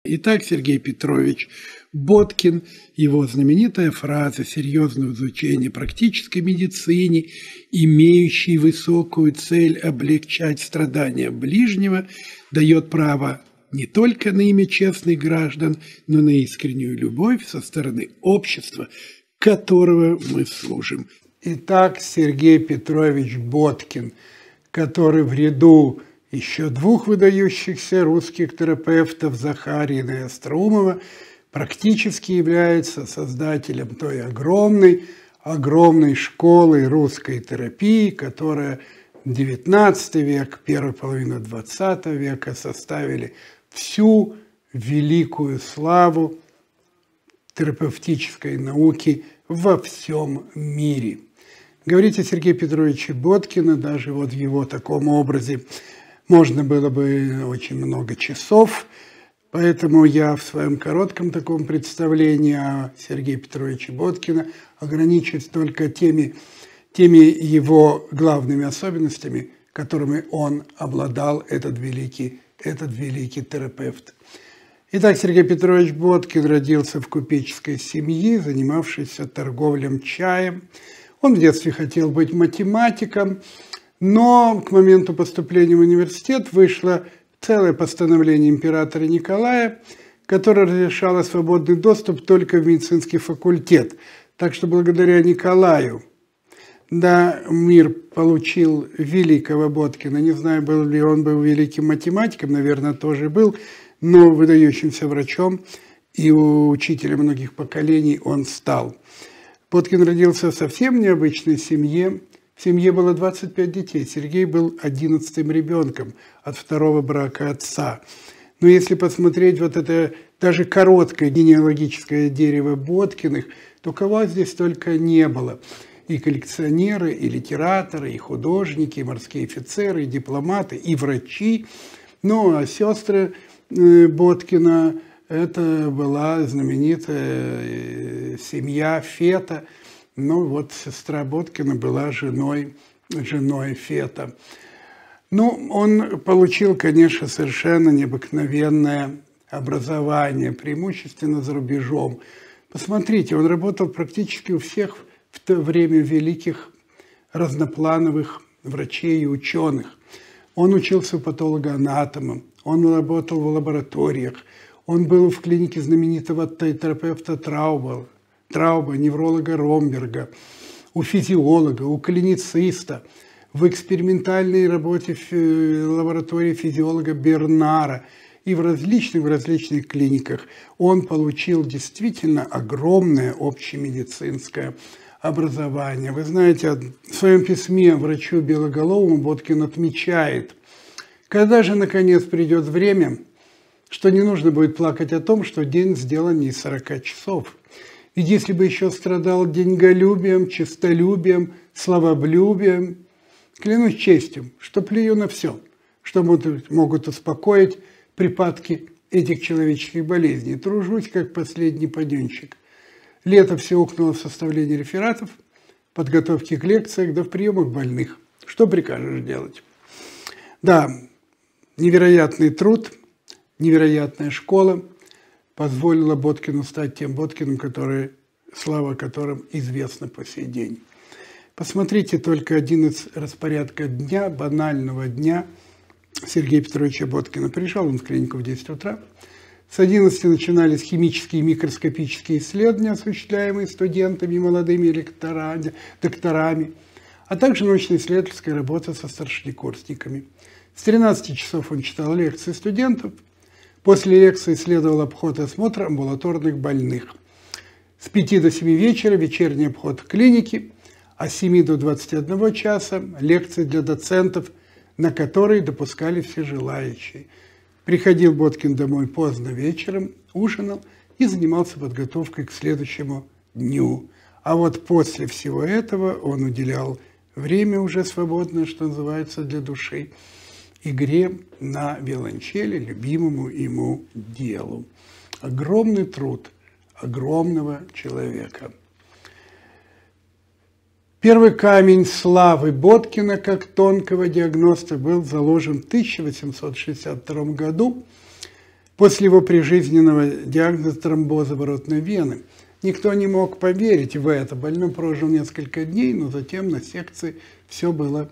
Итак, Сергей Петрович Боткин, его знаменитая фраза «серьезное изучение практической медицине, имеющей высокую цель облегчать страдания ближнего, дает право не только на имя честных граждан, но на искреннюю любовь со стороны общества, которого мы служим». Итак, Сергей Петрович Боткин, который в ряду еще двух выдающихся русских терапевтов, Захарина и Остроумова, практически является создателем той огромной школы русской терапии, которая XIX век, первая половина XX века составили всю великую славу терапевтической науки во всем мире. Говорить о Сергее Петровиче Боткине, даже вот в его таком образе, можно было бы очень много часов, поэтому я в своем коротком таком представлении о Сергее Петровиче Боткине ограничусь только теми его главными особенностями, которыми он обладал, этот великий терапевт. Итак, Сергей Петрович Боткин родился в купеческой семье, занимавшейся торговлей чаем. Он в детстве хотел быть математиком, но к моменту поступления в университет вышло целое постановление императора Николая, которое разрешало свободный доступ только в медицинский факультет. Так что благодаря Николаю, да, мир получил великого Боткина. Не знаю, был ли он великим математиком, наверное, тоже был, но выдающимся врачом и учителем многих поколений он стал. Боткин родился в совсем необычной семье. В семье было 25 детей. Сергей был 11-м ребенком от второго брака отца. Но если посмотреть вот это даже короткое генеалогическое дерево Боткиных, то кого здесь только не было. И коллекционеры, и литераторы, и художники, и морские офицеры, и дипломаты, и врачи. Ну, а сестры Боткина – это была знаменитая семья Фета. Ну, вот сестра Боткина была женой Фета. Ну, он получил, конечно, совершенно необыкновенное образование, преимущественно за рубежом. Посмотрите, он работал практически у всех в то время великих разноплановых врачей и ученых. Он учился патологоанатомом, он работал в лабораториях, он был в клинике знаменитого терапевта Трауба, невролога Ромберга, у физиолога, у клинициста, в экспериментальной работе в лаборатории физиолога Бернара и в различных клиниках. Он получил действительно огромное общемедицинское образование. Вы знаете, в своем письме врачу Белоголовому Боткин отмечает, когда же наконец придет время, что не нужно будет плакать о том, что день сделан не из 40 часов. Ведь если бы еще страдал деньголюбием, честолюбием, славолюбием, клянусь честью, что плюю на все, что могут успокоить припадки этих человеческих болезней. Тружусь, как последний паденщик. Лето все ухнуло в составлении рефератов, подготовке к лекциям, да в приемах больных. Что прикажешь делать? Да, невероятный труд, невероятная школа позволила Боткину стать тем Боткиным, слава которым известна по сей день. Посмотрите только один из распорядка дня, банального дня Сергея Петровича Боткина. Пришел он в клинику в 10 утра. С 11 начинались химические и микроскопические исследования, осуществляемые студентами и молодыми докторами, а также научно-исследовательская работа со старшекурсниками. С 13 часов он читал лекции студентов. После лекции следовал обход и осмотр амбулаторных больных. С 5 до 7 вечера вечерний обход клиники, а с 7 до 21 часа лекции для доцентов, на которые допускали все желающие. Приходил Боткин домой поздно вечером, ужинал и занимался подготовкой к следующему дню. А вот после всего этого он уделял время уже свободное, что называется, для души, игре на виолончели, любимому ему делу. Огромный труд огромного человека. Первый камень славы Боткина как тонкого диагноста был заложен в 1862 году, после его прижизненного диагноза тромбоза воротной вены. Никто не мог поверить в это. Больной прожил несколько дней, но затем на секции все было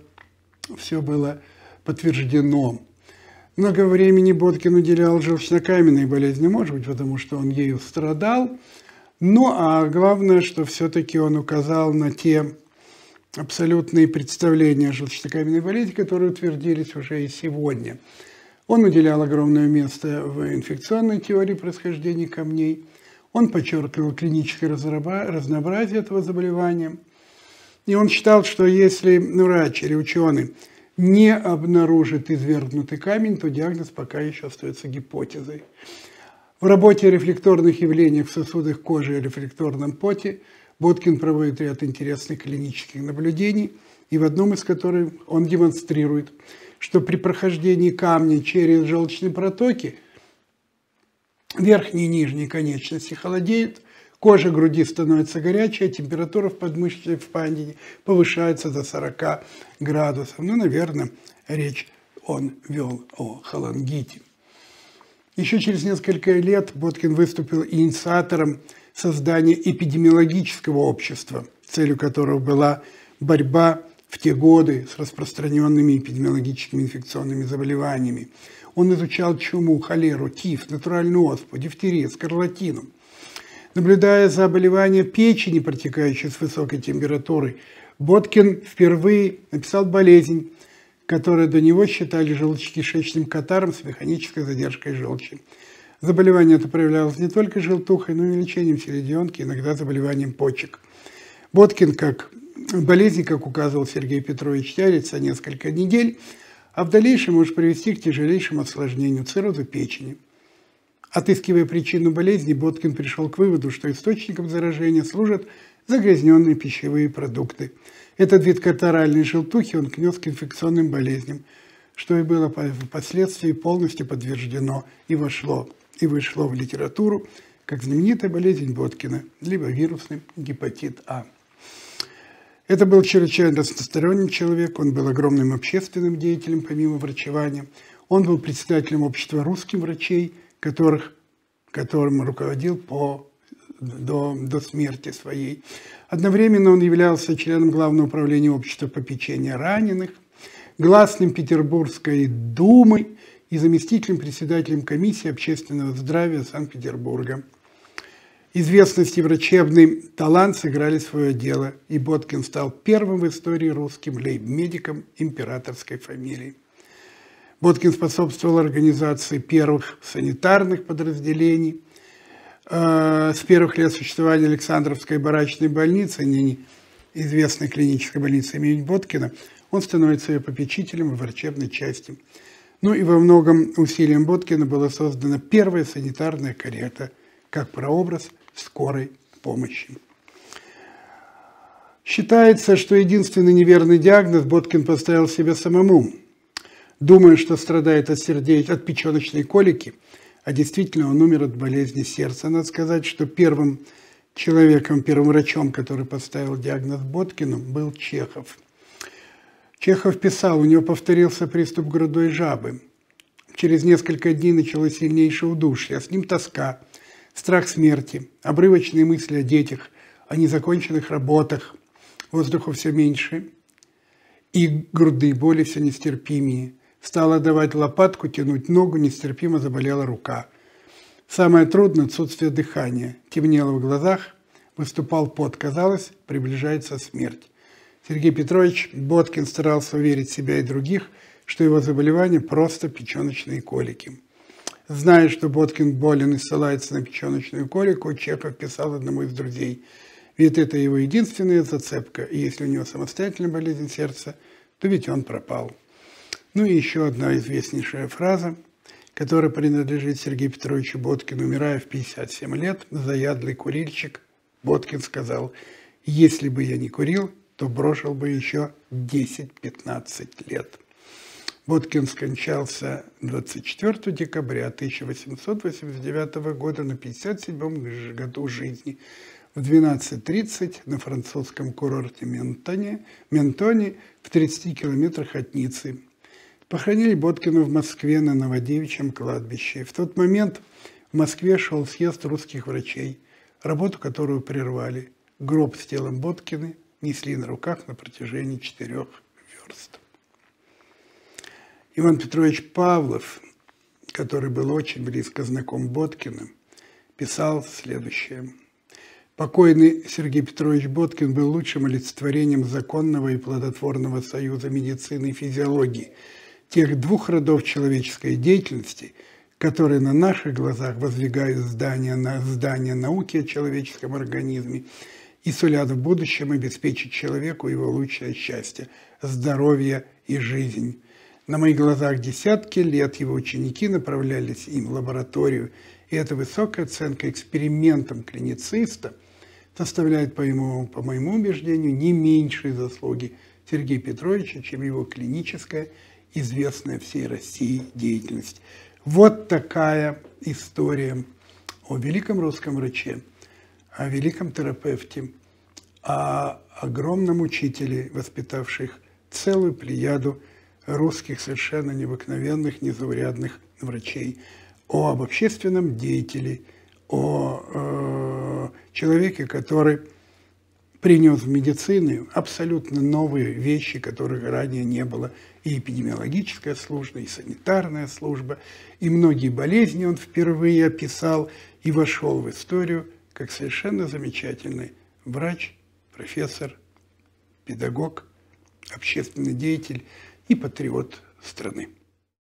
подтверждено. Много времени Боткин уделял желчнокаменной болезни, может быть, потому что он ею страдал. Ну, а главное, что все-таки он указал на те абсолютные представления о желчнокаменной болезни, которые утвердились уже и сегодня. Он уделял огромное место в инфекционной теории происхождения камней. Он подчеркивал клиническое разнообразие этого заболевания. И он считал, что если врач или ученый не обнаружит извергнутый камень, то диагноз пока еще остается гипотезой. В работе о рефлекторных явлениях в сосудах кожи и рефлекторном поте Боткин проводит ряд интересных клинических наблюдений, и в одном из которых он демонстрирует, что при прохождении камня через желчные протоки верхние и нижние конечности холодеют, кожа груди становится горячей, а температура в подмышечной впадине повышается до 40 градусов. Ну, наверное, речь он вел о холангите. Еще через несколько лет Боткин выступил инициатором создания эпидемиологического общества, целью которого была борьба в те годы с распространенными эпидемиологическими инфекционными заболеваниями. Он изучал чуму, холеру, тиф, натуральную оспу, дифтерию, скарлатину. Наблюдая заболевания печени, протекающие с высокой температурой, Боткин впервые написал болезнь, которую до него считали желудочно-кишечным катаром с механической задержкой желчи. Заболевание это проявлялось не только желтухой, но и увеличением селезенки, иногда заболеванием почек. Боткин, как болезнь, как указывал Сергей Петрович, тянется несколько недель, а в дальнейшем может привести к тяжелейшему осложнению цирроза печени. Отыскивая причину болезни, Боткин пришел к выводу, что источником заражения служат загрязненные пищевые продукты. Этот вид катаральной желтухи он отнес к инфекционным болезням, что и было впоследствии полностью подтверждено и вышло в литературу как знаменитая болезнь Боткина, либо вирусный гепатит А. Это был чрезвычайно разносторонний человек, он был огромным общественным деятелем, помимо врачевания. Он был председателем общества русских врачей, которым руководил до смерти своей. Одновременно он являлся членом Главного управления общества попечения раненых, гласным Петербургской думы и заместителем председателем комиссии общественного здравия Санкт-Петербурга. Известность и врачебный талант сыграли свое дело, и Боткин стал первым в истории русским лейб-медиком императорской фамилии. Боткин способствовал организации первых санитарных подразделений. С первых лет существования Александровской барачной больницы, ныне известной клинической больницы имени Боткина, он становится ее попечителем в врачебной части. Ну и во многом усилием Боткина была создана первая санитарная карета, как прообраз скорой помощи. Считается, что единственный неверный диагноз Боткин поставил себе самому, думая, что страдает от печеночной колики, а действительно он умер от болезни сердца. Надо сказать, что первым врачом, который поставил диагноз Боткину, был Чехов. Чехов писал, у него повторился приступ грудной жабы. Через несколько дней началось сильнейшее удушье, а с ним тоска, страх смерти, обрывочные мысли о детях, о незаконченных работах. Воздуха все меньше, и грудные боли все нестерпимее. Стала давать лопатку, тянуть ногу, нестерпимо заболела рука. Самое трудное – отсутствие дыхания. Темнело в глазах, выступал пот. Казалось, приближается смерть. Сергей Петрович Боткин старался уверить себя и других, что его заболевание – просто печеночные колики. Зная, что Боткин болен и ссылается на печеночную колику, Чехов писал одному из друзей: «Ведь это его единственная зацепка, и если у него самостоятельная болезнь сердца, то ведь он пропал». Ну и еще одна известнейшая фраза, которая принадлежит Сергею Петровичу Боткину. Умирая в 57 лет, заядлый курильщик, Боткин сказал: «Если бы я не курил, то прожил бы еще 10-15 лет». Боткин скончался 24 декабря 1889 года на 57-м году жизни в 12:30 на французском курорте Ментоне в 30 километрах от Ниццы. Похоронили Боткина в Москве на Новодевичьем кладбище. В тот момент в Москве шел съезд русских врачей, работу которую прервали. Гроб с телом Боткина несли на руках на протяжении 4 верст. Иван Петрович Павлов, который был очень близко знаком Боткиным, писал следующее. Покойный Сергей Петрович Боткин был лучшим олицетворением законного и плодотворного союза медицины и физиологии, тех двух родов человеческой деятельности, которые на наших глазах воздвигают здания науки о человеческом организме и сулят в будущем обеспечить человеку его лучшее счастье, здоровье и жизнь. На моих глазах десятки лет его ученики направлялись им в лабораторию, и эта высокая оценка экспериментам клинициста составляет, по моему убеждению, не меньшие заслуги Сергея Петровича, чем его клиническая, известная всей России деятельность. Вот такая история о великом русском враче, о великом терапевте, о огромном учителе, воспитавших целую плеяду русских совершенно необыкновенных, незаурядных врачей, об общественном деятеле, о человеке, который принес в медицину абсолютно новые вещи, которых ранее не было. И эпидемиологическая служба, и санитарная служба, и многие болезни он впервые описал и вошел в историю как совершенно замечательный врач, профессор, педагог, общественный деятель и патриот страны.